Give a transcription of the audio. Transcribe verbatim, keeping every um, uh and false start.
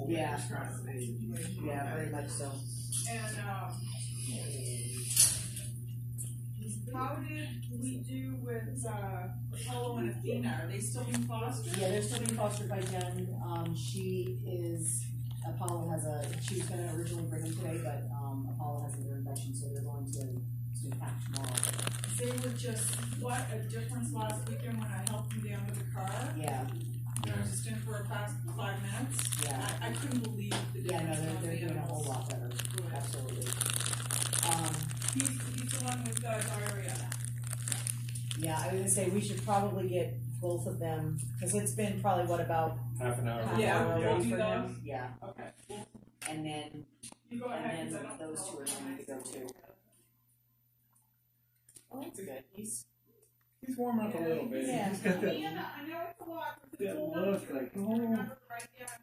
whole Yeah. stress. Yeah, very much so. And um, how did we do with uh, Apollo and Athena? Are they still being fostered? Yeah, they're still being fostered by Jen. Um, she is, Apollo has a, she was going to originally bring them today, but um, Apollo has an ear infection, so they're going to, to pack tomorrow. They were just, what a difference last weekend when I helped them down to the car. Yeah. I was just in for a fast five minutes. Yeah. I, I couldn't believe the Yeah, no, difference. they're, they're the doing a whole animals. lot better. Good. Absolutely. Um, He's, he's the one with uh, diarrhea. yeah, I was going to say we should probably get both of them, because it's been probably, what, about Half an hour. half Yeah, hour we'll away do for those. him? Yeah. Okay. And then, You go ahead. and 'cause I then don't those know. two are going to go too. Oh, that's good. He's, He's warming up a little bit. Yeah. He's got that, Ian, I know it's a lot. but it's that a lot look to- like, I oh. remember right there.